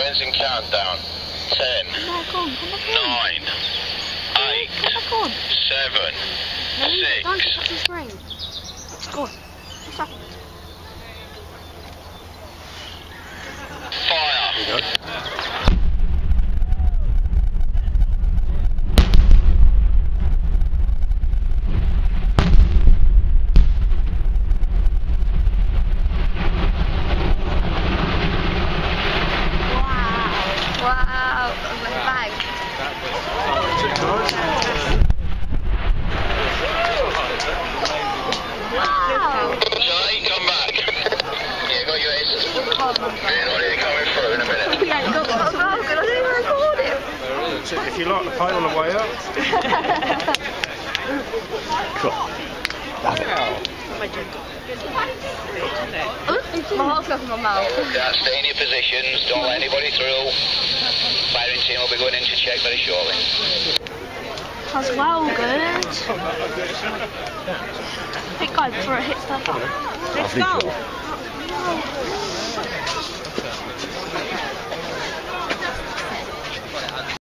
commencing countdown. 10, 9, 8, 7, 6. Go on. Stop. Fire. Wow, bang. Wow. Jay, come back. Yeah, got your aces. They're coming through in a minute. Yeah, you got the smoke, I didn't even record it. If you like the paint on the way up. Cool. My heart's going from my mouth. Stay in your positions, don't let anybody through. Firing team will be going in to check very shortly. That's well good. I think I before it hits that. Let's go.